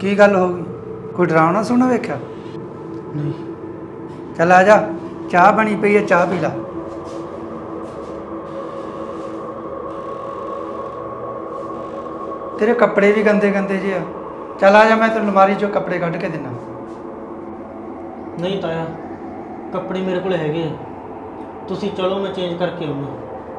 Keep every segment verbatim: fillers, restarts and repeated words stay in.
की गल हो गई? कोई डरावना सोना वेख्या? नहीं। चल आ जा, चाह बनी पई है, चाह पी ला। तेरे कपड़े भी गंदे गंदे जे आ। चल आ जा, मैं तेरे अलमारी चो कपड़े कढ़ के देना। नहीं ताया, कपड़े मेरे को हैगे आ, तुसी चलो मैं चेंज करके आऊँगा।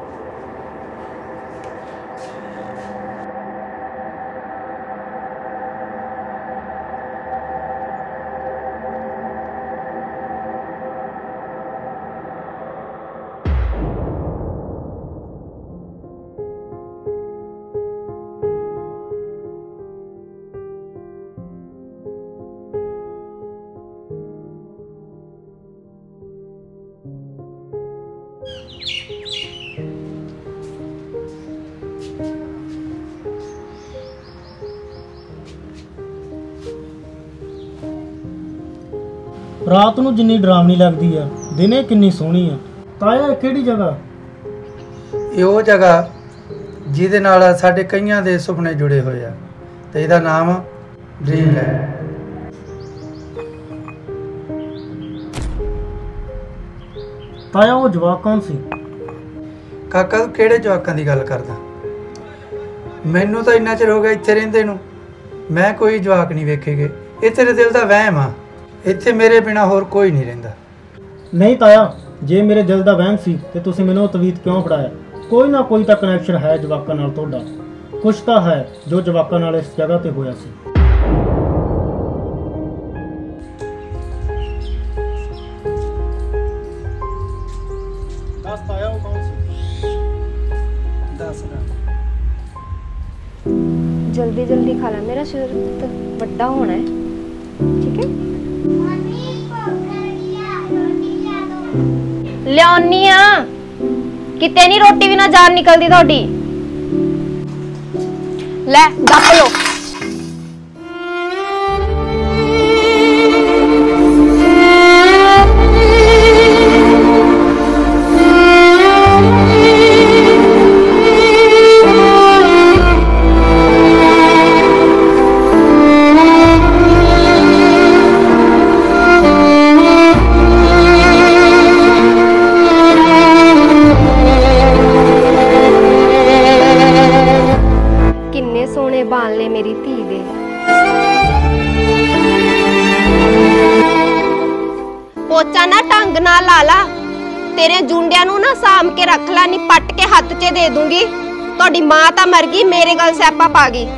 रात नूं जिन्नी डरावनी लगती है, दिने किन्नी सोहनी है। ताया किहड़ी जगह? ਇਹ ਉਹ ਜਗ੍ਹਾ ਜਿਹਦੇ ਨਾਲ ਸਾਡੇ ਕਈਆਂ ਦੇ ਸੁਪਨੇ ਜੁੜੇ ਹੋਏ ਆ ਤੇ ਇਹਦਾ ਨਾਮ ਡ੍ਰੀਮਲੈਂਡ। ਤਾਇਆ ਉਹ ਜਵਾਕ ਕੌਣ ਸੀ? ਕਾਕਾ ਤੂੰ ਕਿਹੜੇ ਜਵਾਕਾਂ ਦੀ ਗੱਲ ਕਰਦਾ? ਮੈਨੂੰ ਤਾਂ ਇੰਨਾ ਚਿਰ ਹੋ ਗਿਆ ਇੱਥੇ ਰਹਿੰਦੇ ਨੂੰ, ਮੈਂ ਕੋਈ ਜਵਾਕ ਨਹੀਂ ਵੇਖੇਗੇ। ਇਹ ਤੇਰੇ ਦਿਲ ਦਾ ਵਹਿਮ ਆ, ਇੱਥੇ ਮੇਰੇ ਬਿਨਾ ਹੋਰ ਕੋਈ ਨਹੀਂ ਰਹਿੰਦਾ। नहीं ताया, जे मेरे दिल का वहम सी ते तुसीं मैनूं तवीत क्यों पढ़ाया? कोई ना कोई तो कनैक्शन है जवाकां नाल तुहाडा, कुछ तो है जो जवाकां नाल इस जगह ते होया सी। दस ताया वो कौन सी? ਦੱਸ ਨਾ। जल्दी जल्दी खा ला, मेरा सिर तो बड़ा होना है। ठीक है, लियानी किते नहीं, रोटी भी ना जान निकलती थोड़ी। ले गप लो। बाल ले मेरी धी दे। पोचा ना ढंग ना ला ला, तेरे जुंडिया नू ना साम के रख ला, नहीं पट के हथ च दे दूंगी। तोड़ी मां तां मर गई, मेरे गल स्यापा पा गई।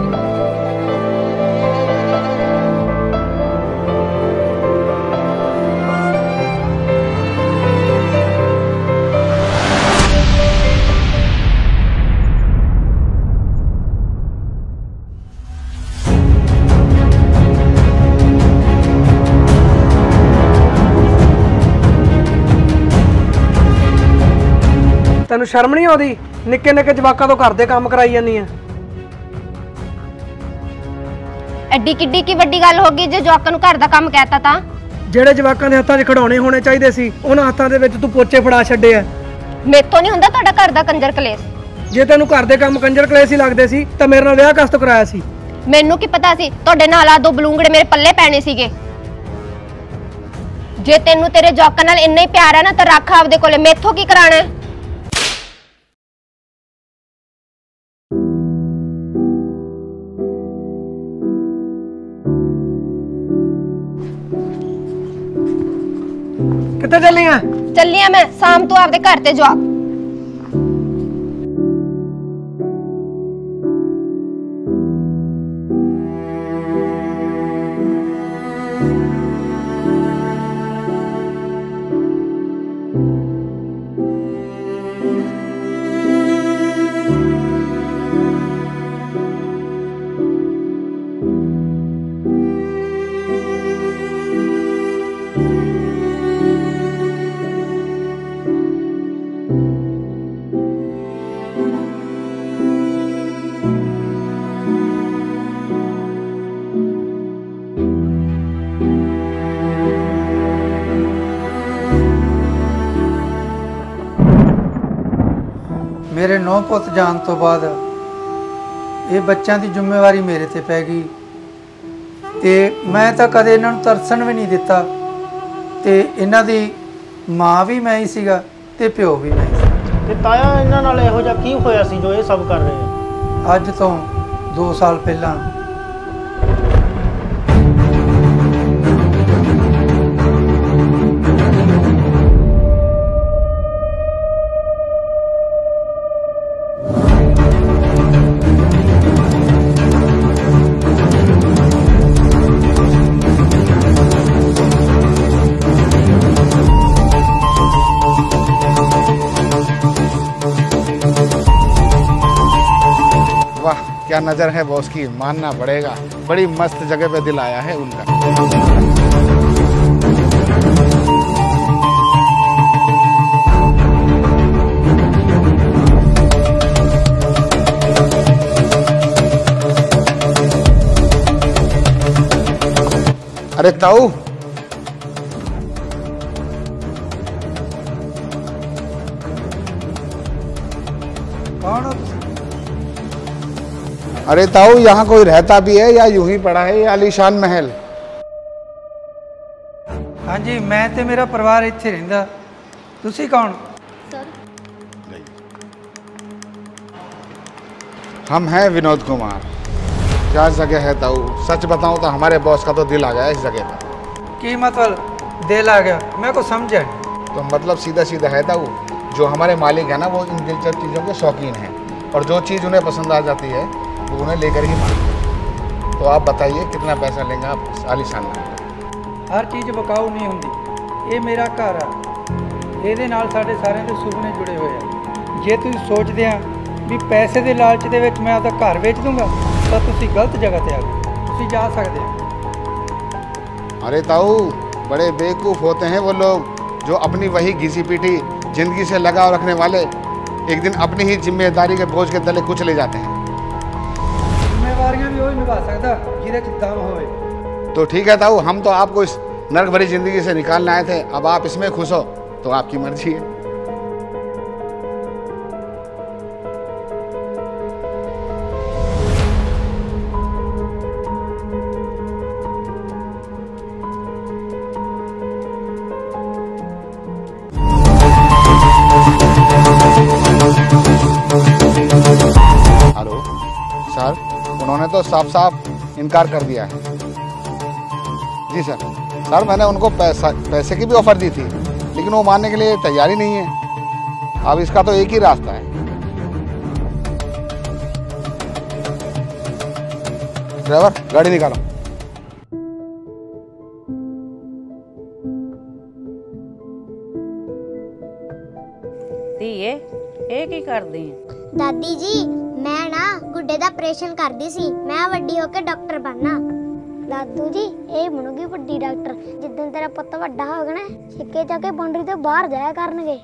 ਤੈਨੂੰ ਸ਼ਰਮ ਨਹੀਂ ਆਉਂਦੀ? ਨਿੱਕੇ ਨਿੱਕੇ ਜਵਾਕਾਂ ਤੋਂ ਘਰ ਦੇ ਕੰਮ ਕਰਾਈ ਜਾਂਦੀ ਆ। ਐਡੀ ਕਿੱਡੀ ਕੀ ਵੱਡੀ ਗੱਲ ਹੋ ਗਈ ਜੇ ਜਵਾਕਾਂ ਨੂੰ ਘਰ ਦਾ ਕੰਮ ਕਹਿਤਾ ਤਾਂ? ਜਿਹੜੇ ਜਵਾਕਾਂ ਦੇ ਹੱਥਾਂ 'ਚ ਖਿਡੌਣੇ ਹੋਣੇ ਚਾਹੀਦੇ ਸੀ, ਉਹਨਾਂ ਹੱਥਾਂ ਦੇ ਵਿੱਚ ਤੂੰ ਪੋਚੇ ਫੜਾ ਛੱਡੇ ਆ। ਮੇਥੋਂ ਨਹੀਂ ਹੁੰਦਾ ਤੁਹਾਡਾ ਘਰ ਦਾ ਕੰਜਰ ਕਲੇਸ਼। ਜੇ ਤੈਨੂੰ ਘਰ ਦੇ ਕੰਮ ਕੰਜਰ ਕਲੇਸ਼ ਹੀ ਲੱਗਦੇ ਸੀ ਤਾਂ ਮੇਰੇ ਨਾਲ ਵਿਆਹ ਕਸ ਤੋਂ ਕਰਾਇਆ ਸੀ? ਮੈਨੂੰ ਕੀ ਪਤਾ ਸੀ ਤੁਹਾਡੇ ਨਾਲ ਆ ਦੋ ਬਲੂੰਗੜੇ ਮੇਰੇ ਪੱਲੇ ਪੈਣੇ ਸੀਗੇ। ਜੇ ਤੈਨੂੰ ਤੇਰੇ ਜਵਾਕਾਂ ਨਾਲ ਇੰਨਾ ਹੀ ਪਿਆਰ ਹੈ ਨਾ ਤਾਂ ਰੱਖ ਆਪਦੇ ਕੋਲੇ, ਮੇਥੋਂ ਕੀ ਕਰਾਣਾ ਹੈ? ਕਿੱਥੇ ਚੱਲੀ ਆ? ਚੱਲੀ ਆ ਮੈਂ ਸ਼ਾਮ ਤੋਂ ਆਪਦੇ ਘਰ ਤੇ ਜਾ। मेरे नौ पुत जान तो बाद ये बच्चों की जिम्मेवारी मेरे ते पै गई। ਤੇ ਮੈਂ ਤਾਂ ਕਦੇ ਇਹਨਾਂ ਨੂੰ ਤਰਸਣ ਵੀ ਨਹੀਂ ਦਿੱਤਾ ਤੇ ਇਹਨਾਂ ਦੀ ਮਾਂ ਵੀ ਮੈਂ ਹੀ ਸੀਗਾ ਤੇ ਪਿਓ ਵੀ ਮੈਂ ਹੀ ਸੀ। ਤੇ ਤਾਇਆ ਇਹਨਾਂ ਨਾਲ ਇਹੋ ਜਿਹਾ ਕੀ ਹੋਇਆ ਸੀ ਜੋ ਇਹ ਸਭ ਕਰ ਰਹੇ ਆ? ਅੱਜ ਤੋਂ ਦੋ ਸਾਲ ਪਹਿਲਾਂ क्या नज़र है बॉस की, मानना पड़ेगा। बड़ी मस्त जगह पे दिल आया है उनका। अरे ताऊ, कौन हो? अरे ताऊ, यहाँ कोई रहता भी है या यूं ही पड़ा है ये आलीशान महल? हाँ जी, मैं ते मेरा परिवार इत्थे रहिंदा। तुसी कौन? हम हैं विनोद कुमार। क्या जगह है ताऊ? सच बताऊं तो हमारे बॉस का तो दिल आ गया इस जगह पर। की मतलब दिल आ गया? मैं को समझा नहीं। तो मतलब सीधा सीधा है ताऊ, जो हमारे मालिक है ना वो इन दिलचस्प चीज़ों के शौकीन हैं और जो चीज़ उन्हें पसंद आ जाती है वो उन्हें लेकर ही मांगते। तो आप बताइए कितना पैसा लेंगे आप आलीशान महल? हर चीज़ बकाऊ नहीं होंगी। ये मेरा घर आ, ਇਹਦੇ ਨਾਲ ਸਾਡੇ ਸਾਰਿਆਂ ਦੇ ਸੁਪਨੇ ਜੁੜੇ ਹੋਏ ਆ। ਜੇ ਤੁਸੀਂ ਸੋਚਦੇ ਆ ਵੀ ਪੈਸੇ ਦੇ ਲਾਲਚ ਦੇ ਵਿੱਚ ਮੈਂ ਆਪਦਾ ਘਰ ਵੇਚ ਦੂੰਗਾ ਤਾਂ ਤੁਸੀਂ ਗਲਤ ਜਗ੍ਹਾ ਤੇ ਆ ਗਏ। ਤੁਸੀਂ ਜਾ ਸਕਦੇ ਆ। अरे ताऊ, बड़े बेवकूफ़ होते हैं वो लोग जो अपनी वही घिसी पीटी जिंदगी से लगाव रखने वाले एक दिन अपनी ही जिम्मेदारी के बोझ के तले कुचले जाते हैं। जिम्मेवारियां भी वही निभा सकता जिहदे च दम होवे। तो ठीक है ताऊ, हम तो आपको इस नर्क भरी जिंदगी से निकालने आए थे। अब आप इसमें खुश हो तो आपकी मर्जी है। हेलो सर, उन्होंने तो साफ साफ इनकार कर दिया है। जी सर, सर मैंने उनको पैसा पैसे की भी ऑफर दी थी लेकिन वो मानने के लिए तैयार ही नहीं है। अब इसका तो एक ही रास्ता है। ड्राइवर, गाड़ी निकालो। ਧੀਏ ਇਹ ਕੀ ਕਰਦੀ ਹੈ? ਦਾਦੀ ਜੀ, ਮੈਂ ਨਾ ਗੁੱਡੇ ਦਾ ਆਪਰੇਸ਼ਨ ਕਰਦੀ ਸੀ। ਮੈਂ ਵੱਡੀ ਹੋ ਕੇ ਡਾਕਟਰ ਬਣਨਾ। ਦਾਦੂ ਜੀ, ਇਹ ਬਣੂਗੀ ਵੱਡੀ ਡਾਕਟਰ। ਜਿੱਦਣ ਤੇਰਾ ਪੁੱਤ ਵੱਡਾ ਹੋਗਾ ਨਾ, ਸਿੱਕੇ ਚੱਕ ਕੇ ਬਾਉਂਡਰੀ ਤੋਂ ਬਾਹਰ ਜਾਇਆ ਕਰਨਗੇ।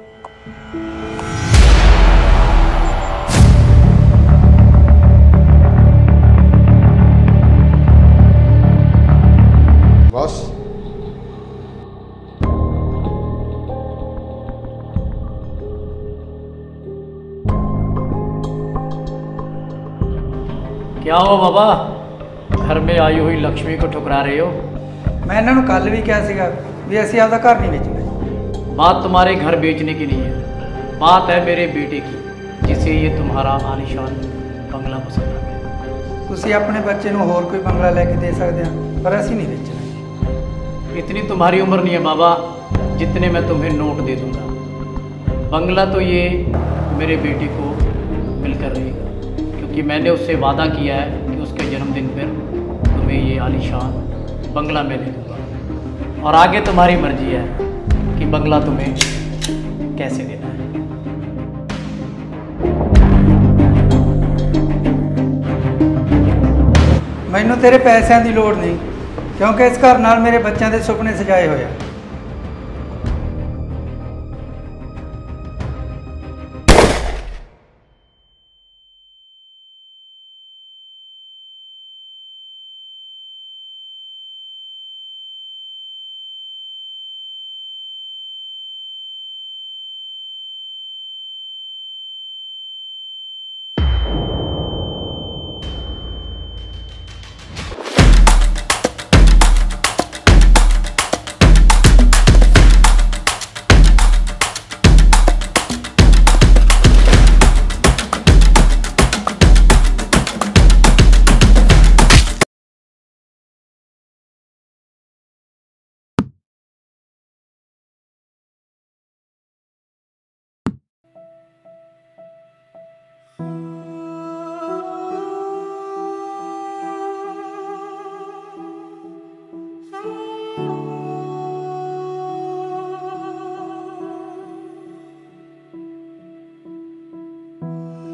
बॉस, क्या हो बाबा, घर में आई हुई लक्ष्मी को ठुकरा रहे हो? मैं ਇਹਨਾਂ ਨੂੰ ਕੱਲ ਵੀ ਕਿਹਾ ਸੀਗਾ ਵੀ ਅਸੀਂ ਆਪਦਾ ਘਰ ਨਹੀਂ ਵੇਚਣਾ। बात तुम्हारे घर बेचने की नहीं है, बात है मेरे बेटे की, जिसे ये तुम्हारा आलीशान बंगला पसंद आ गया। ਤੁਸੀਂ ਆਪਣੇ ਬੱਚੇ ਨੂੰ ਹੋਰ ਕੋਈ ਬੰਗਲਾ ਲੈ ਕੇ ਦੇ ਸਕਦੇ ਆ, ਪਰ ਅਸੀਂ नहीं ਵੇਚਣਾ। इतनी तुम्हारी उम्र नहीं है बाबा जितने मैं तुम्हें नोट दे दूंगा। बंगला तो ये मेरे बेटे को मिलकर रहेगा, क्योंकि मैंने उससे वादा किया है कि उसके जन्मदिन पर तुम्हें ये आलीशान बंगला मैं दे दूंगा। और आगे तुम्हारी मर्जी है कि बंगला तुम्हें कैसे देना है। ਮੈਨੂੰ ਤੇਰੇ ਪੈਸਿਆਂ ਦੀ ਲੋੜ ਨਹੀਂ, ਕਿਉਂਕਿ ਇਸ ਘਰ ਨਾਲ ਮੇਰੇ ਬੱਚਿਆਂ ਦੇ ਸੁਪਨੇ ਸਜਾਏ ਹੋਏ ਆ।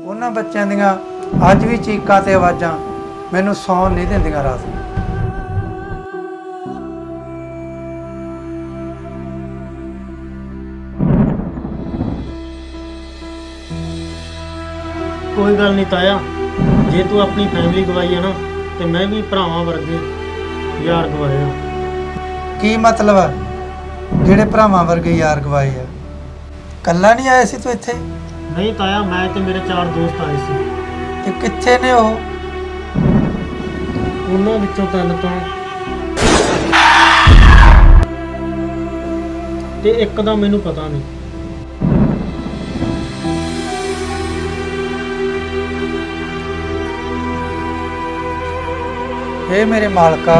ਉਹਨਾਂ ਬੱਚਿਆਂ ਦੀਆਂ ਅੱਜ ਵੀ ਚੀਕਾਂ ਤੇ ਆਵਾਜ਼ਾਂ ਮੈਨੂੰ ਸੌਣ ਨਹੀਂ ਦਿੰਦੀਆਂ ਰਾਤ ਨੂੰ। कोई गल नहीं ताया, जे तू अपनी फैमिली गवाई है ना तो मैं भी भरावां वर्गे यार गवाए आ। ਕੀ ਮਤਲਬ ਆ ਜਿਹੜੇ ਭਰਾਵਾਂ ਵਰਗੇ ਯਾਰ ਗਵਾਏ ਆ? ਕੱਲਾ ਨਹੀਂ ਆਇਆ ਸੀ ਤੂੰ ਇੱਥੇ? नहीं ताया, मैं तो मेरे चार दोस्त आए सी। ਤੇ ਕਿੱਥੇ ਨੇ ਉਹ? ਉਹਨਾਂ ਵਿੱਚੋਂ ਤਿੰਨ ਤਾਂ ਤੇ ਇੱਕ ਦਾ ਮੈਨੂੰ ਪਤਾ ਨਹੀਂ। ਇਹ ਮੇਰੇ ਮਾਲਕਾ,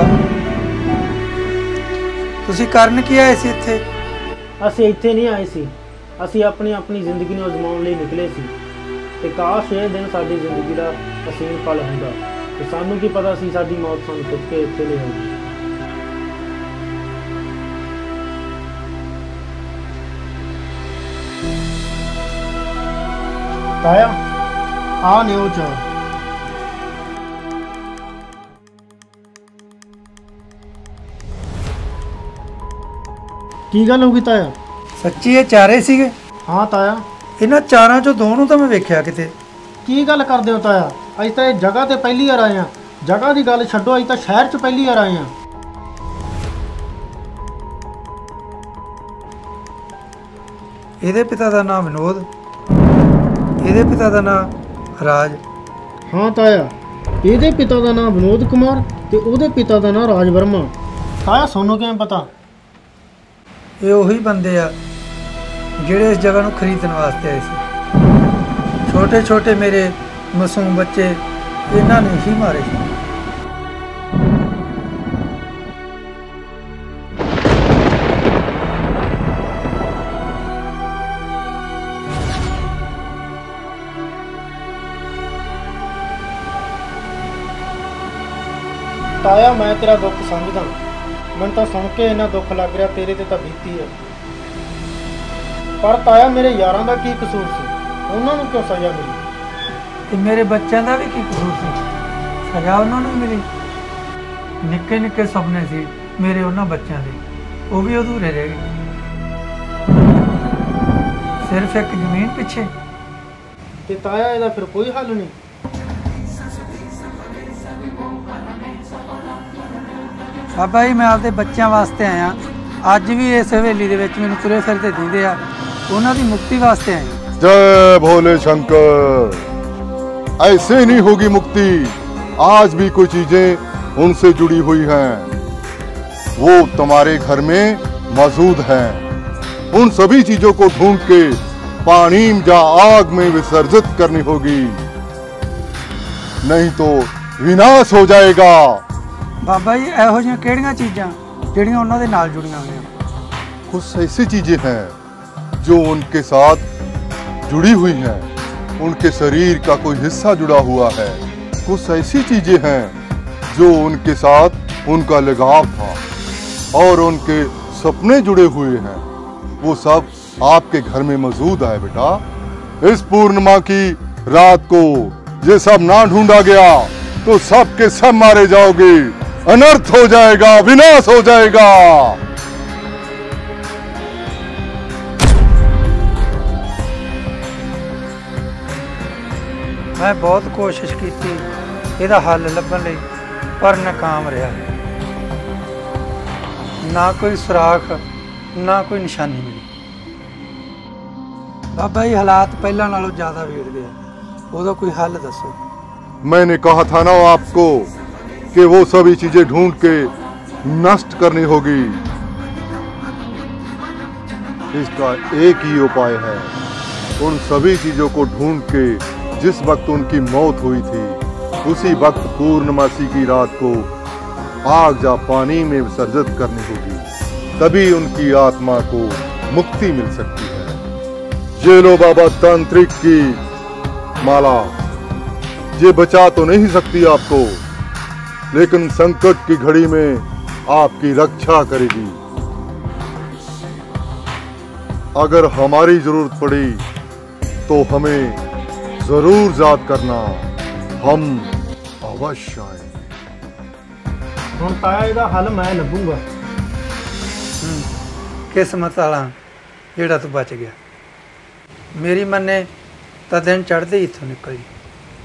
ਤੁਸੀਂ ਕਰਨ ਕੀ ਆਏ ਸੀ ਇੱਥੇ? ਅਸੀਂ ਇੱਥੇ ਨਹੀਂ ਆਏ ਸੀ, ਅਸੀਂ ਆਪਣੀ ਆਪਣੀ ਜ਼ਿੰਦਗੀ ਨੂੰ ਅਜ਼ਮਾਉਣ ਲਈ ਨਿਕਲੇ ਸੀ ਤੇ ਕਾਸ਼ ਇਹ ਦਿਨ ਸਾਡੀ ਜ਼ਿੰਦਗੀ ਦਾ ਅਸੀਮ ਪਲ ਹੁੰਦਾ ਤੇ ਸਾਨੂੰ ਕੀ ਪਤਾ ਸੀ ਸਾਡੀ ਮੌਤ ਸਾਨੂੰ ਚੁੱਕ ਕੇ ਇੱਥੇ ਲੈ ਆਉਗੀ। ਤਾਇਆ ਆ ਨਿਓ ਚਾ ਕੀ ਗੱਲ ਹੋ ਗਈ ਤਾਇਆ? ਸੱਚੀ ਇਹ ਚਾਰੇ ਸੀਗੇ? ਹਾਂ ਤਾਇਆ। ਇਹਨਾਂ ਚਾਰਾਂ ਚੋਂ ਦੋ ਨੂੰ ਤਾਂ ਮੈਂ ਵੇਖਿਆ ਕਿਤੇ। ਕੀ ਗੱਲ ਕਰਦੇ ਹੋ ਤਾਇਆ? ਅਸੀਂ ਤਾਂ ਇਹ ਜਗ੍ਹਾ ਤੇ ਪਹਿਲੀ ਵਾਰ ਆਏ ਆ। ਜਗ੍ਹਾ ਦੀ ਗੱਲ ਛੱਡੋ, ਅਸੀਂ ਤਾਂ ਸ਼ਹਿਰ 'ਚ ਪਹਿਲੀ ਵਾਰ ਆਏ ਆ। ਇਹਦੇ ਪਿਤਾ ਦਾ ਨਾਮ ਵਿਨੋਦ, ਇਹਦੇ ਪਿਤਾ ਦਾ ਨਾਮ ਰਾਜ। ਹਾਂ ਤਾਇਆ, ਇਹਦੇ ਪਿਤਾ ਦਾ ਨਾਮ ਵਿਨੋਦ ਕੁਮਾਰ ਤੇ ਉਹਦੇ ਪਿਤਾ ਦਾ ਨਾਮ ਰਾਜ ਵਰਮਾ। ਤਾਇਆ ਤੁਹਾਨੂੰ ਕਿਵੇਂ ਪਤਾ? ਇਹ ਉਹੀ ਬੰਦੇ ਆ ਜਿਹੜੇ ਇਸ ਜਗ੍ਹਾ ਨੂੰ ਖਰੀਦਣ ਵਾਸਤੇ ਆਏ ਸੀ। ਛੋਟੇ ਛੋਟੇ ਮੇਰੇ ਮਾਸੂਮ ਬੱਚੇ ਇਹਨਾਂ ਨੇ ਹੀ ਮਾਰੇ ਸੀ। ਤਾਇਆ ਮੈਂ ਤੇਰਾ ਦੁੱਖ ਸਮਝਦਾ, ਮੈਨੂੰ ਤਾਂ ਸੁਣ ਕੇ ਇੰਨਾ ਦੁੱਖ ਲੱਗ ਰਿਹਾ, ਤੇਰੇ ਤੇ ਤਾਂ ਬੀਤੀ ਹੈ। ਪਰ ਤਾਇਆ ਮੇਰੇ ਯਾਰਾਂ ਦਾ ਕੀ ਕਸੂਰ ਸੀ? ਉਹਨਾਂ ਨੂੰ ਕਿਉਂ ਸਜ਼ਾ ਮਿਲੀ? ਤੇ ਮੇਰੇ ਬੱਚਿਆਂ ਦਾ ਵੀ ਕੀ ਕਸੂਰ ਸੀ? ਸਜ਼ਾ ਉਹਨਾਂ ਨੂੰ ਮਿਲੀ। ਨਿੱਕੇ ਨਿੱਕੇ ਸੁਪਨੇ ਸੀ ਮੇਰੇ ਉਹਨਾਂ ਬੱਚਿਆਂ ਦੇ, ਉਹ ਵੀ ਅਧੂਰੇ ਰਹਿ ਗਏ ਸਿਰਫ ਇੱਕ ਜ਼ਮੀਨ ਪਿੱਛੇ। ਤੇ ਤਾਇਆ ਇਹਦਾ ਫਿਰ ਕੋਈ ਹੱਲ ਨਹੀਂ? ਬਾਬਾ ਜੀ ਮੈਂ ਆਪਦੇ ਬੱਚਿਆਂ ਵਾਸਤੇ ਆਇਆ। ਅੱਜ ਵੀ ਇਸ ਹਵੇਲੀ ਦੇ ਵਿੱਚ ਮੈਨੂੰ ਤੁਰੇ ਫਿਰਦੇ ਦਿੰਦੇ ਆ, ਉਹਨਾਂ ਦੀ ਮੁਕਤੀ ਵਾਸਤੇ ਆਏ। जय भोले शंकर। ऐसे नहीं होगी मुक्ति। आज भी कोई चीजें उनसे जुड़ी हुई हैं, वो तुम्हारे घर में मौजूद हैं। उन सभी चीजों को ढूंढ के पानी या आग में विसर्जित करनी होगी, नहीं तो विनाश हो जाएगा। बाबा जी ਇਹੋ ਜਿਹੀਆਂ ਕਿਹੜੀਆਂ ਚੀਜ਼ਾਂ ਜਿਹੜੀਆਂ ਉਹਨਾਂ ਦੇ ਨਾਲ ਜੁੜੀਆਂ ਹੋਈਆਂ? कुछ ऐसी चीजें हैं जो उनके साथ जुड़ी हुई हैं, उनके शरीर का कोई हिस्सा जुड़ा हुआ है। कुछ ऐसी चीजें हैं जो उनके साथ उनका लगाव था और उनके सपने जुड़े हुए हैं, वो सब आपके घर में मौजूद है बेटा। इस पूर्णिमा की रात को ये सब ना ढूंढा गया तो सब के सब मारे जाओगे, अनर्थ हो जाएगा, विनाश हो जाएगा। मैं बहुत कोशिश की ਇਹਦਾ ਹੱਲ ਲੱਭਣ ਲਈ, ਪਰ ਨਾਕਾਮ ਰਿਹਾ। ਨਾ ਕੋਈ ਸੁਰਾਖ, ਨਾ ਕੋਈ ਨਿਸ਼ਾਨੀ ਮਿਲੀ। ਬਾਬਾ ਜੀ ਹਾਲਾਤ ਪਹਿਲਾਂ ਨਾਲੋਂ ਜ਼ਿਆਦਾ ਵਿਗੜ ਗਏ, ਉਹਦਾ ਕੋਈ ਹੱਲ ਦੱਸੋ। मैंने कहा था ना आपको कि वो सभी चीजें ढूंढ के नष्ट करनी होगी। इसका एक ही उपाय है, उन सभी चीजों को ढूंढ के जिस वक्त उनकी मौत हुई थी उसी वक्त पूर्णमासी की रात को आग या पानी में विसर्जित करनी होगी, तभी उनकी आत्मा को मुक्ति मिल सकती है। ये लो बाबा तांत्रिक की माला, ये बचा तो नहीं सकती आपको, लेकिन संकट की घड़ी में आपकी रक्षा करेगी। अगर हमारी जरूरत पड़ी तो हमें जरूर याद करना, हम अवश्य आए। ਹੁਣ ਤਾਇਆ ਇਹਦਾ ਹੱਲ ਮੈਂ ਲੱਭੂੰਗਾ। किस्मत वाला ਜਿਹੜਾ ਤੂੰ ਬਚ ਗਿਆ। ਮੇਰੀ ਮੰਨੇ ਤਾਂ ਦਿਨ ਚੜ੍ਹਦੇ ਹੀ ਇੱਥੋਂ ਨਿਕਲ ਜੀ।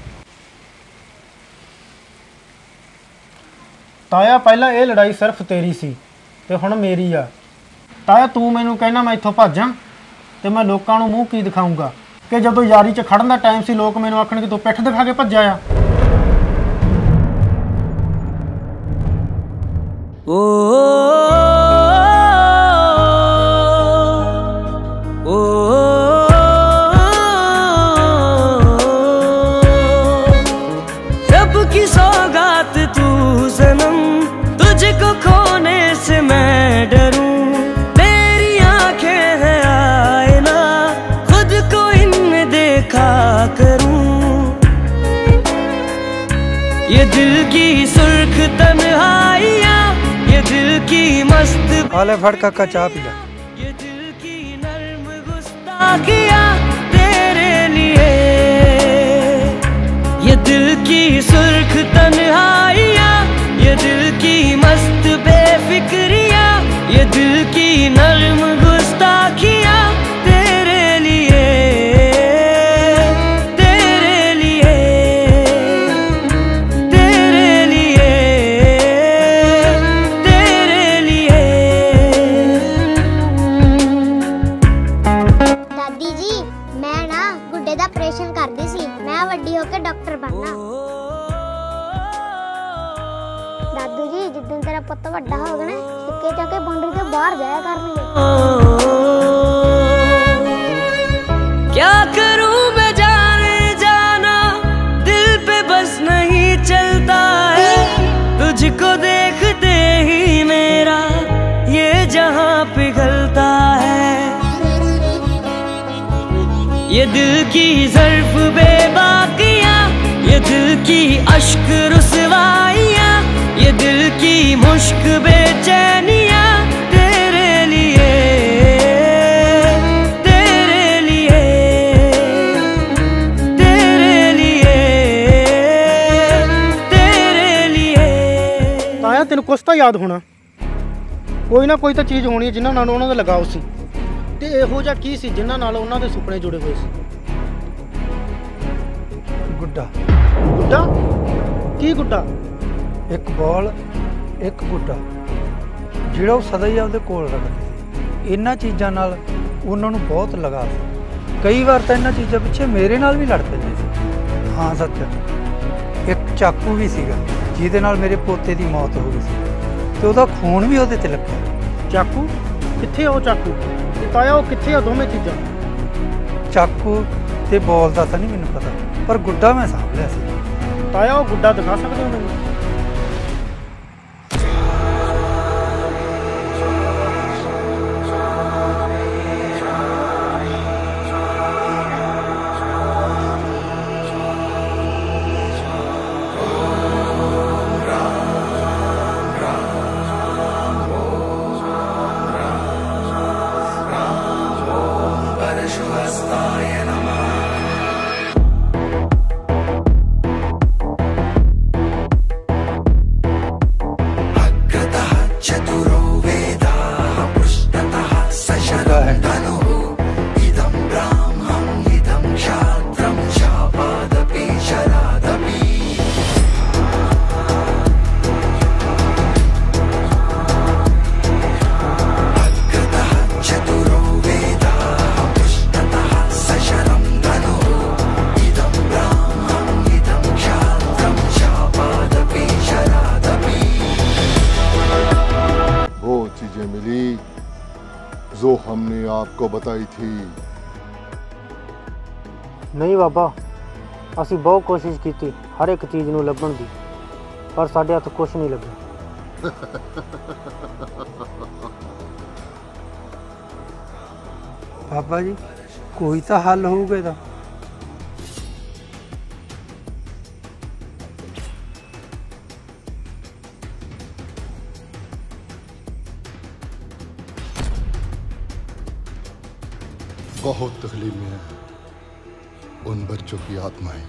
ਤਾਇਆ ਪਹਿਲਾਂ ਇਹ ਲੜਾਈ ਸਿਰਫ ਤੇਰੀ ਸੀ ਤੇ ਹੁਣ ਮੇਰੀ ਆ। ਤਾਇਆ ਤੂੰ ਮੈਨੂੰ ਕਹਿਣਾ ਮੈਂ ਇੱਥੋਂ ਭੱਜਾਂ ਤੇ ਮੈਂ ਲੋਕਾਂ ਨੂੰ ਮੂੰਹ ਕੀ ਦਿਖਾਊਂਗਾ ਕਿ ਜਦੋਂ ਯਾਰੀ 'ਚ ਖੜਨ ਦਾ ਟਾਈਮ ਸੀ ਲੋਕ ਮੈਨੂੰ ਆਖਣਗੇ ਤੂੰ ਪਿੱਠ ਦਿਖਾ ਕੇ ਭੱਜਿਆ ਆ। ओ ओ रब की सौगात तू सनम, तुझको खोने से मैं डरूं। तेरी आंखें हैं आईना, खुद को इनमें देखा करूं। ये दिल की सुर्ख तन्हाइयां, ये दिल की मस्त आले फड़ काका चाह पी ला। ये दिल की नर्म गुस्ताखियां तेरे लिए, ये दिल की सुर्ख तन्हाइयां, ये दिल की मस्त बेफिक्रियां, ये दिल की नर्म गुस्ताखियां तेरे लिए, तेरे लिए, तेरे लिए, तेरे लिए। ਦਾਦੀ ਜੀ ਮੈਂ ਨਾ ਗੁੱਡੇ ਦਾ ਆਪਰੇਸ਼ਨ ਕਰਦੀ ਸੀ, ਮੈਂ ਵੱਡੀ ਹੋ ਕੇ ਡਾਕਟਰ ਬਣਨਾ। ਦਾਦੂ ਜੀ ਜਿੱਦਣ ਤੇਰਾ ਪੁੱਤ ਵੱਡਾ ਹੋ ਗਿਆ ਨਾ ਸਿੱਕੇ ਚੱਕ ਕੇ ਬਾਉਂਡਰੀ ਤੋਂ ਬਾਹਰ ਜਾਇਆ ਕਰਨਗੇ। क्या करूं मैं जाने जाना, दिल पे बस नहीं चलता है। तुझको देखते ही मेरा ये जहां पिघलता है। ये दिल की ज़र्फ़ बेबाकियां, ये दिल की अश्क रुसवाइयां, ये दिल की मुश्क बेचैनियां तेरे लिए, तेरे लिए, तेरे लिए, तेरे लिए। ਤਾਇਆ ਤੈਨੂੰ ਕੁਛ ਤਾਂ ਯਾਦ ਹੋਣਾ, ਕੋਈ ਨਾ ਕੋਈ ਤਾਂ ਚੀਜ਼ ਹੋਣੀ ਹੈ ਜਿਨ੍ਹਾਂ ਨਾਲ ਉਹਨਾਂ ਦਾ ਲਗਾਓ ਸੀ ਤੇ ਇਹੋ ਜਿਹਾ ਕੀ ਸੀ ਜਿਨ੍ਹਾਂ ਨਾਲ ਉਹਨਾਂ ਦੇ ਸੁਪਨੇ ਜੁੜੇ ਹੋਏ ਸੀ। ਗੁੱਡਾ ਗੁੱਡਾ? ਕੀ ਗੁੱਡਾ? ਇੱਕ ਬੋਲ ਇੱਕ ਗੁੱਡਾ ਜਿਹੜਾ ਉਹ ਸਦਾ ਹੀ ਆਪਦੇ ਕੋਲ ਰੱਖਦੇ ਸੀ। ਇਹਨਾਂ ਚੀਜ਼ਾਂ ਨਾਲ ਉਹਨਾਂ ਨੂੰ ਬਹੁਤ ਲਗਾਅ ਸੀ। ਕਈ ਵਾਰ ਤਾਂ ਇਹਨਾਂ ਚੀਜ਼ਾਂ ਪਿੱਛੇ ਮੇਰੇ ਨਾਲ ਵੀ ਲੜ ਪੈਂਦੇ ਸੀ। ਹਾਂ ਸੱਚ, ਇੱਕ ਚਾਕੂ ਵੀ ਸੀਗਾ ਜਿਹਦੇ ਨਾਲ ਮੇਰੇ ਪੋਤੇ ਦੀ ਮੌਤ ਹੋ ਗਈ ਸੀ ਤੇ ਉਹਦਾ ਖੂਨ ਵੀ ਉਹਦੇ ਤੇ ਲੱਗਿਆ। ਚਾਕੂ? ਕਿੱਥੇ ਆ ਉਹ ਚਾਕੂ? ਤੇ ਤਾਇਆ ਉਹ ਕਿੱਥੇ ਆ ਦੋਵੇਂ ਚੀਜ਼ਾਂ? ਚਾਕੂ ਤੇ ਬੋਲ ਦਾ ਤਾਂ ਨਹੀਂ ਮੈਨੂੰ ਪਤਾ, ਪਰ ਗੁੱਡਾ ਮੈਂ ਸਾਂਭ ਲਿਆ ਸੀ। ਤਾਇਆ ਉਹ ਗੁੱਡਾ ਦਿਖਾ ਸਕਦੇ ਹੋ ਮੈਨੂੰ? जो हमने आपको बताई थी। नहीं बाबा, ਅਸੀਂ बहुत कोशिश की हर एक चीज़ ਨੂੰ ਲੱਭਣ ਦੀ, पर ਸਾਡੇ ਹੱਥ ਕੁਝ नहीं ਲੱਗਾ। बाबा जी कोई तो हल होगा ਇਹਦਾ। बहुत तकलीफ में है, उन बच्चों की आत्माएं,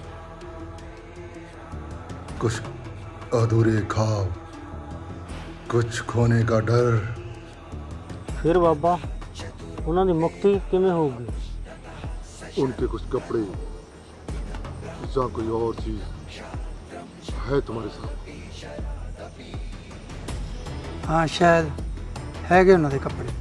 कुछ अधूरे ख्वाब, कुछ खोने का डर। फिर बाबा उन्हों की मुक्ति किमें होगी? उनके कुछ कपड़े या कोई और चीज है तुम्हारे साथ? हाँ शायद हैगे उन्होंने कपड़े।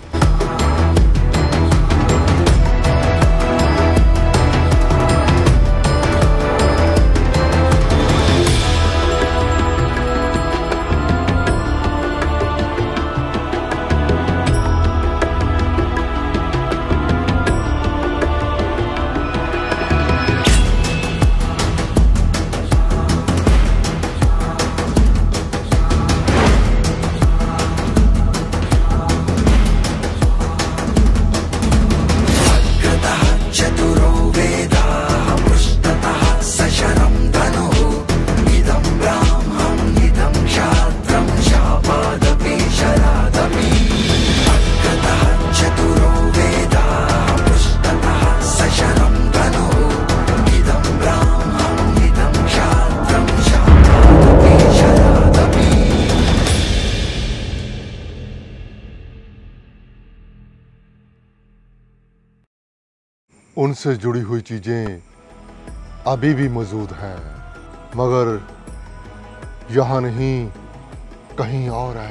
उनसे जुड़ी हुई चीजें अभी भी मौजूद हैं, मगर यहाँ नहीं, कहीं और है।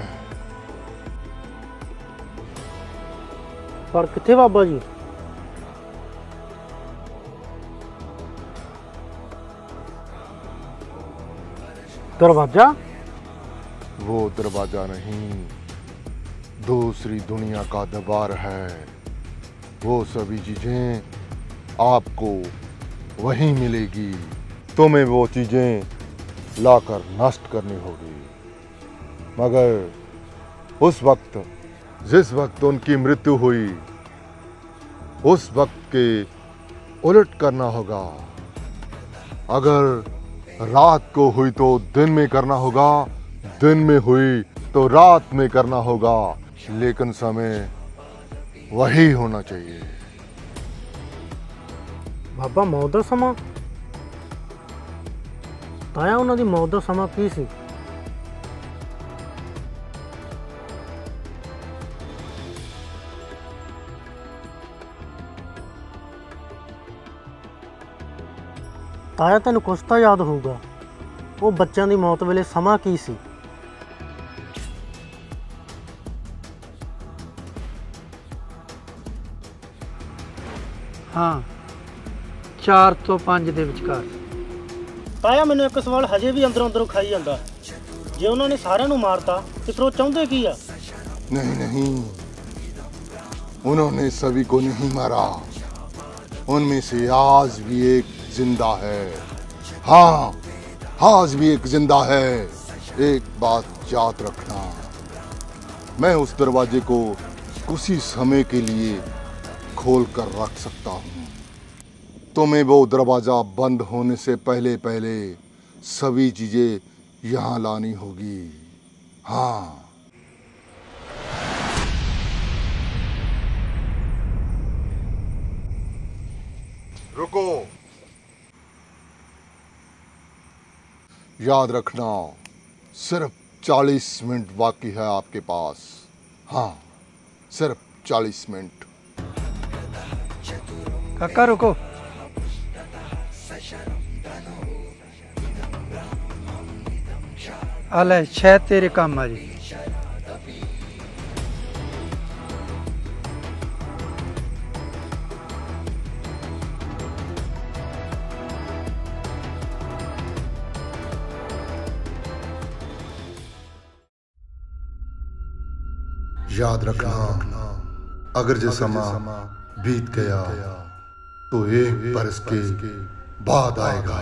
पर किथे बाबा जी? दरवाजा? वो दरवाजा नहीं, दूसरी दुनिया का दरबार है। वो सभी चीजें आपको वहीं मिलेगी। तुम्हें वो चीजें लाकर नष्ट करनी होगी, मगर उस वक्त, जिस वक्त उनकी मृत्यु हुई, उस वक्त के उलट करना होगा। अगर रात को हुई तो दिन में करना होगा, दिन में हुई तो रात में करना होगा, लेकिन समय वही होना चाहिए। बाबा मौत दा समा? ताया उन्हों दी मौत दा समा की सी? ताया तेन कुछ तो याद होगा, वो बच्चों की मौत वेले समा की सी? हाँ, चार तो पांच दे विचकार। ताया मैनू एक सवाल हजे भी अंदरों अंदरों खाई जाता, जे उन्होंने सारिਆਂ ਨੂੰ मारता तो फिर वो चाहते की आ? नहीं नहीं, उन्होंने सभी को नहीं मारा। उनमें से आज भी एक जिंदा है। हाँ, आज भी एक जिंदा है। एक बात याद रखना, मैं उस दरवाजे को कुछ ही समय के लिए खोल कर रख सकता हूँ। तुम्हें वो दरवाजा बंद होने से पहले पहले सभी चीजें यहाँ लानी होगी। हाँ। रुको, याद रखना, सिर्फ चालीस मिनट बाकी है आपके पास। हाँ, सिर्फ चालीस मिनट। काका रुको। आले शायद तेरे काम आ जी। याद रखना, अगर जो समा बीत गया तो एक बरस के बाद आएगा।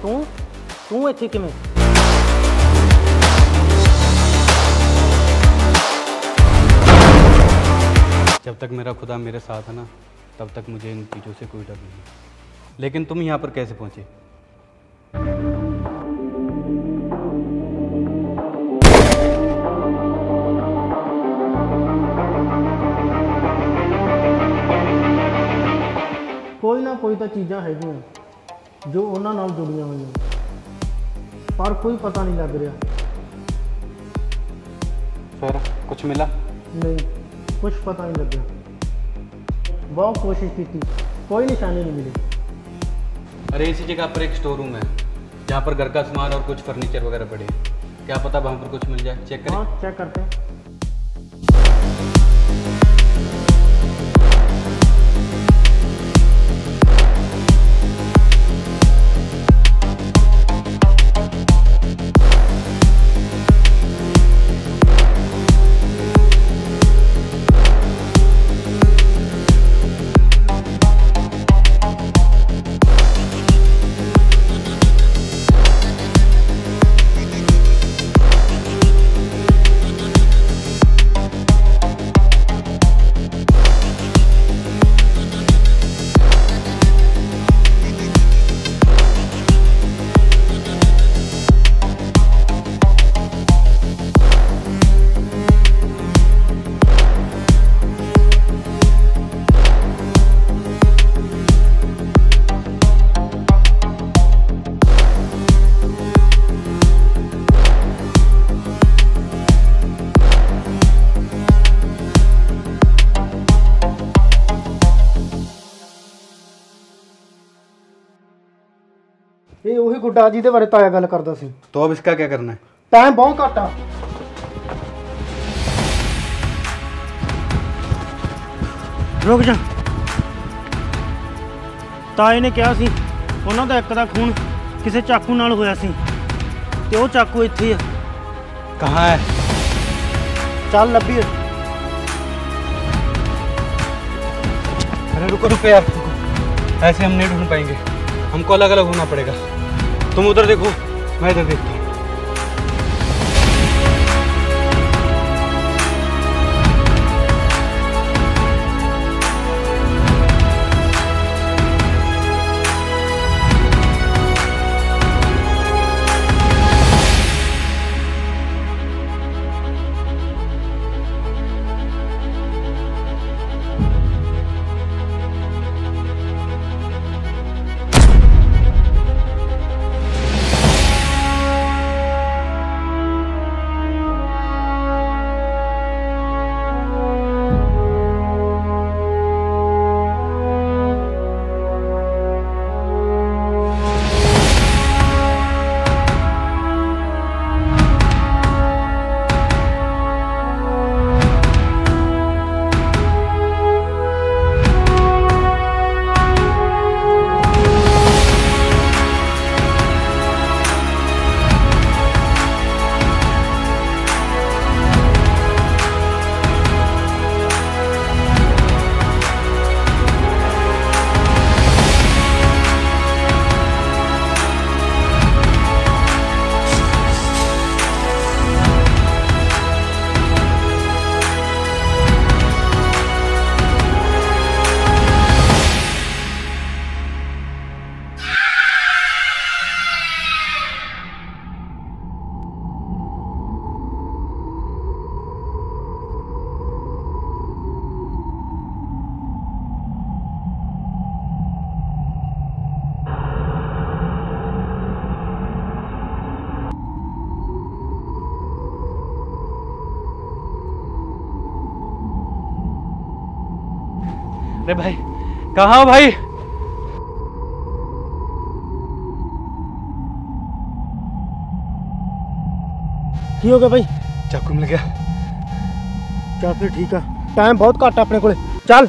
तू तू ਇੱਥੇ ਕਿਵੇਂ? जब तक मेरा खुदा मेरे साथ है ना, तब तक मुझे इन चीज़ों से कोई डर नहीं है। लेकिन तुम यहाँ पर कैसे पहुँचे? ਕੋਈ ਨਾ ਕੋਈ ਤਾਂ ਚੀਜ਼ਾਂ ਹੈਗੀਆਂ ਜੋ ਉਹਨਾਂ ਨਾਲ ਜੁੜੀਆਂ ਹੋਈਆਂ, ਪਰ ਕੋਈ ਪਤਾ ਨਹੀਂ ਲੱਗ ਰਿਹਾ। फिर कुछ मिला? नहीं, कुछ पता नहीं लग गया। बहुत कोशिश की थी, कोई निशानी नहीं मिली। अरे इसी जगह पर एक स्टोर रूम है जहाँ पर घर का सामान और कुछ फर्नीचर वगैरह पड़े, क्या पता वहाँ पर कुछ मिल जाए। चेक करें। हाँ, चेक करते हैं। ਇਹ ਉਹੀ ਗੁੱਡਾ ਜਿਹਦੇ ਬਾਰੇ ਤਾਇਆ ਗੱਲ ਕਰਦਾ ਸੀ। तो अब इसका क्या करना है? ਟਾਈਮ ਬਹੁਤ ਘੱਟ ਆ। ਰੁਕ ਜਾ। ਤਾਏ ਨੇ ਕਿਹਾ ਸੀ ਉਹਨਾਂ ਦਾ ਇੱਕ ਦਾ ਖੂਨ ਕਿਸੇ ਚਾਕੂ ਨਾਲ ਹੋਇਆ ਸੀ ਤੇ ਉਹ ਚਾਕੂ ਇੱਥੇ ਆ। कहाँ है? ਚੱਲ ਲੱਭੀਏ। अरे रुको रुको यार, ऐसे हम नहीं ढूंढ पाएंगे, हमको अलग अलग होना पड़ेगा। तुम उधर देखो, मैं इधर देखता हूँ। अरे भाई कहाँ हो भाई? की हो गया भाई? चाकू मिल गया। चल फिर ठीक है, टाइम बहुत घट अपने को। चल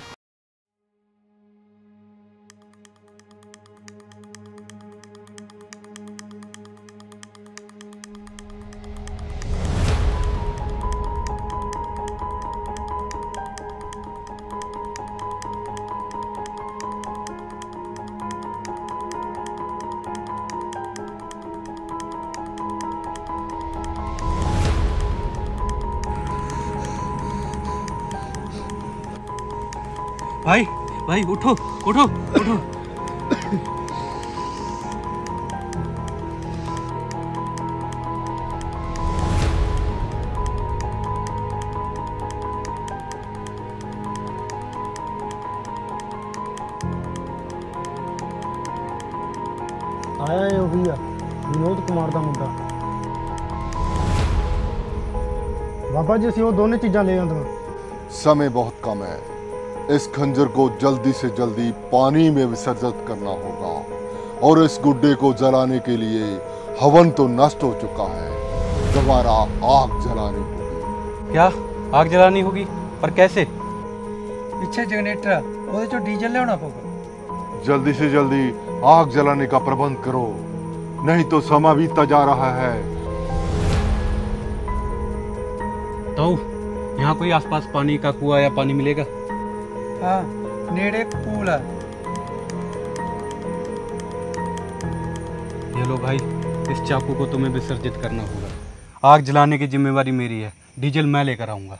भाई भाई उठो उठो उठो। आया है ਉਹੀ ਆ ਵਿਨੋਦ ਕੁਮਾਰ ਦਾ ਮੁੰਡਾ। बाबा जी, वो दोनों चीज़ां ले आंदा। समय बहुत कम है, इस खंजर को जल्दी से जल्दी पानी में विसर्जित करना होगा और इस गुड्डे को जलाने के लिए हवन तो नष्ट हो चुका है, दोबारा आग जलानी होगी। क्या आग जलानी होगी? पर कैसे? पीछे जनरेटर ਉਹਦੇ ਚੋਂ ਡੀਜ਼ਲ ਲਿਆਉਣਾ ਪਊਗਾ। जल्दी से जल्दी आग जलाने का प्रबंध करो, नहीं तो समय बीतता जा रहा है। तो यहाँ कोई आसपास पानी का कुआं या पानी मिलेगा? हाँ, नेड़े पूल है। ये लो भाई, इस चाकू को तुम्हें विसर्जित करना होगा। आग जलाने की जिम्मेवारी मेरी है, डीजल मैं लेकर आऊंगा।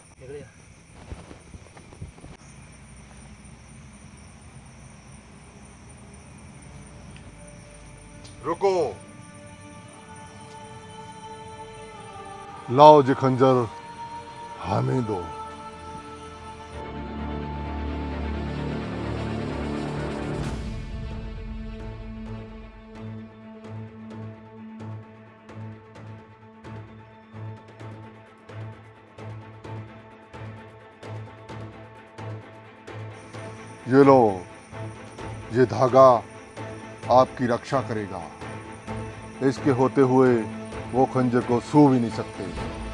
रुको, लाओ जी खंजर हमें दो। ये लो, ये धागा आपकी रक्षा करेगा। इसके होते हुए वो खंजर को छू भी नहीं सकते।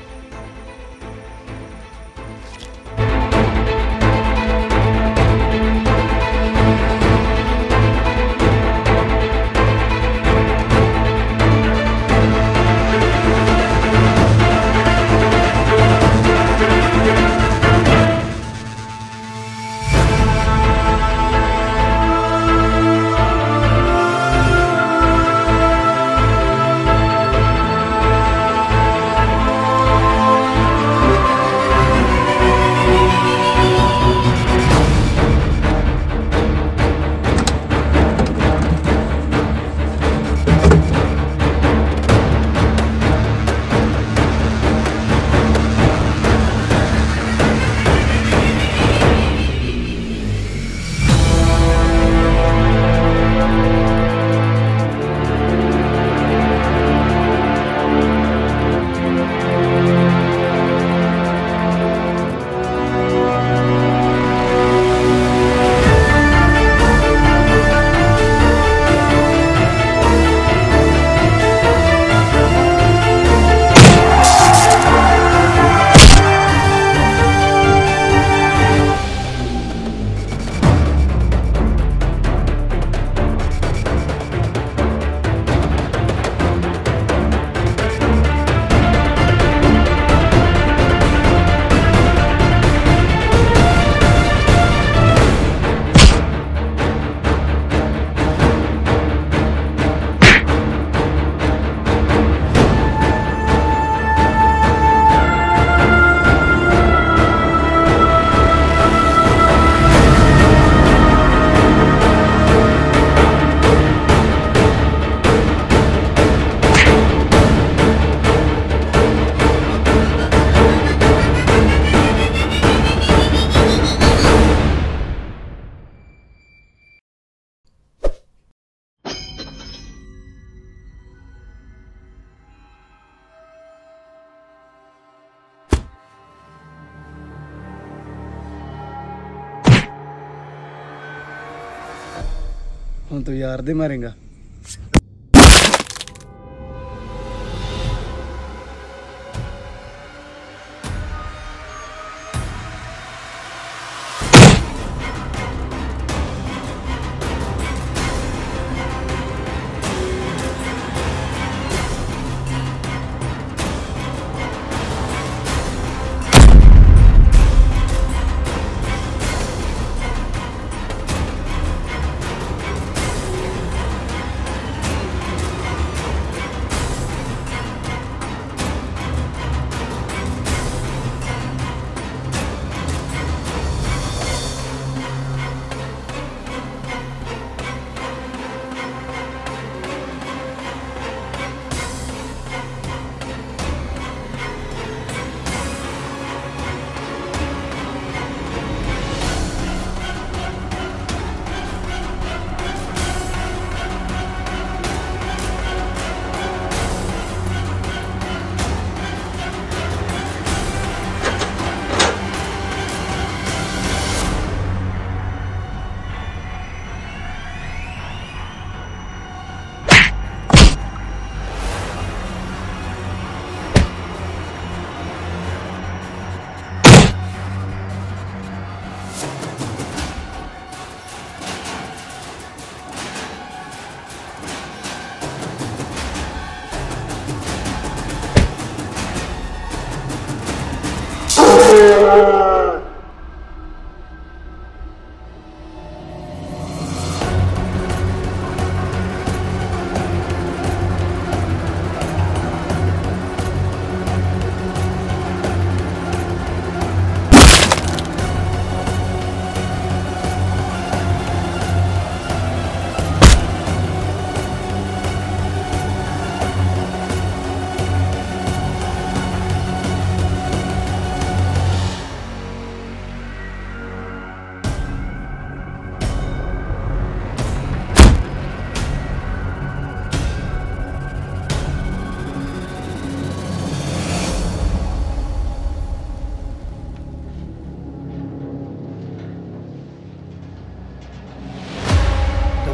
ਹੁਣ ਤੂੰ ਯਾਰ ਦੇ ਮਾਰੇਗਾ।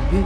भाभी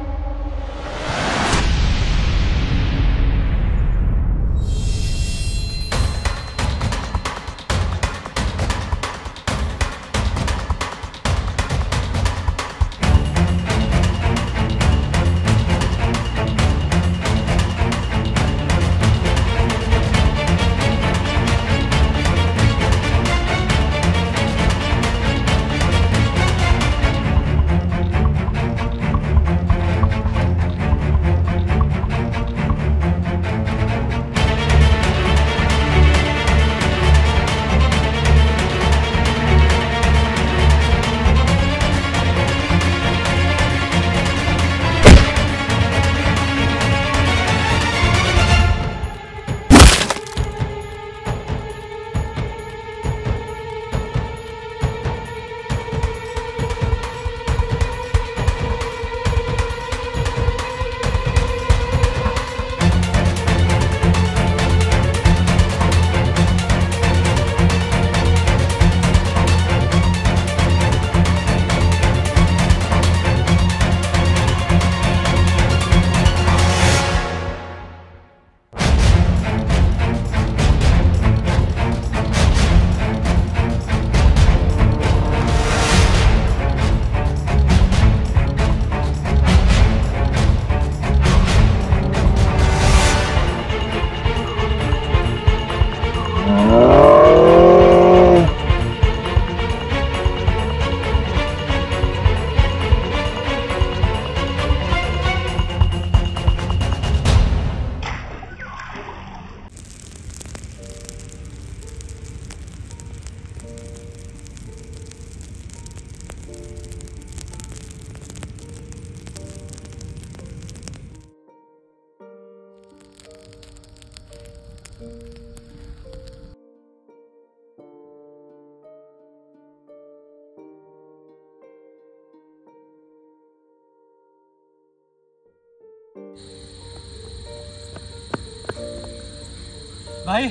भाई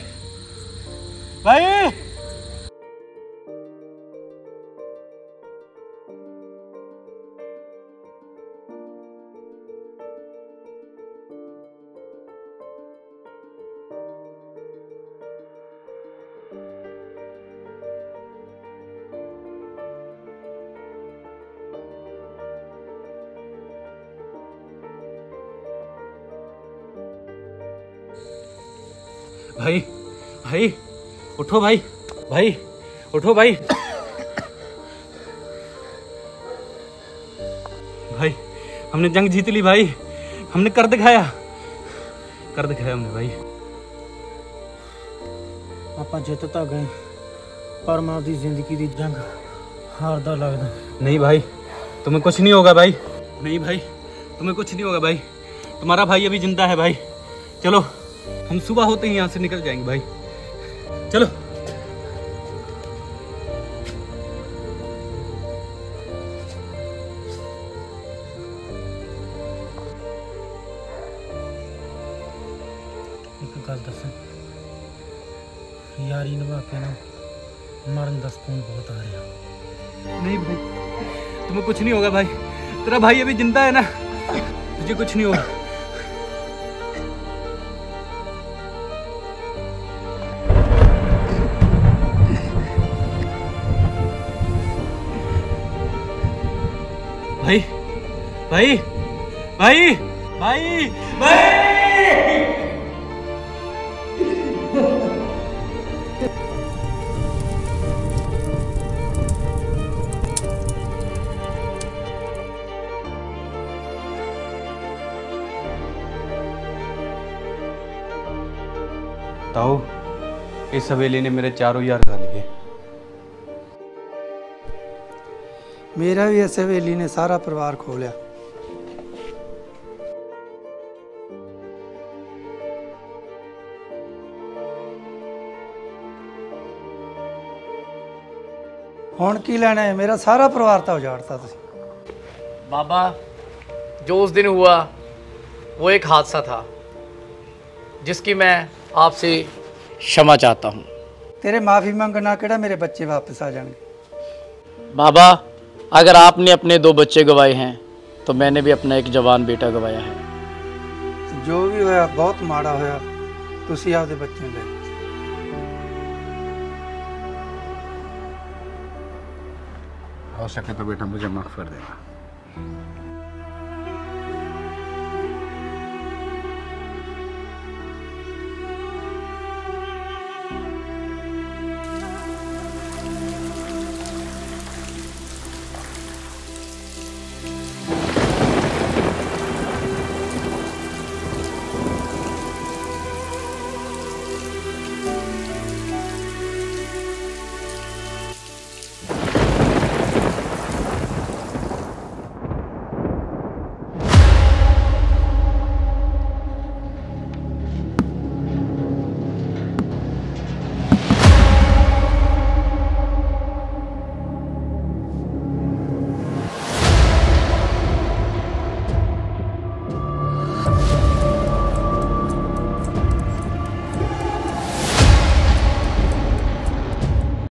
भाई भाई भाई उठो भाई भाई उठो भाई भाई हमने जंग जीत ली भाई, हमने कर दिखाया कर दिखाया हमने भाई। ਆਪਾਂ ਜਿੱਤ ਤਾਂ ਗਏ पर मैं अपनी जिंदगी की जंग हारदा लगदा। नहीं भाई तुम्हें कुछ नहीं होगा भाई, नहीं भाई तुम्हें कुछ नहीं होगा भाई, तुम्हारा भाई अभी जिंदा है भाई। चलो हम सुबह होते ही यहाँ से निकल जाएंगे भाई, चलो। एक गल दस यारी निभा के ना मरन दा सुकून बहुत आ रहा। नहीं भाई तुम्हें कुछ नहीं होगा भाई, तेरा भाई अभी जिंदा है ना, तुझे कुछ नहीं होगा। भाई भाई भाई भाई भाई ताऊ इस हवेली ने मेरे चारों यार खा लिए। मेरा भी इस हवेली ने सारा परिवार खो लिया। हुण की लेना है, मेरा सारा परिवार तो उजाड़ता तुसीं। बाबा जो उस दिन हुआ वो एक हादसा था जिसकी मैं आपसे क्षमा चाहता हूँ। तेरे माफ़ी मंगना केड़ा मेरे बच्चे वापस आ जाएंगे। बाबा अगर आपने अपने दो बच्चे गंवाए हैं तो मैंने भी अपना एक जवान बेटा गवाया है। जो भी होया बहुत माड़ा होया, तुसी आपदे बच्चे ले हो सके तो बेटा मुझे माफ कर देना।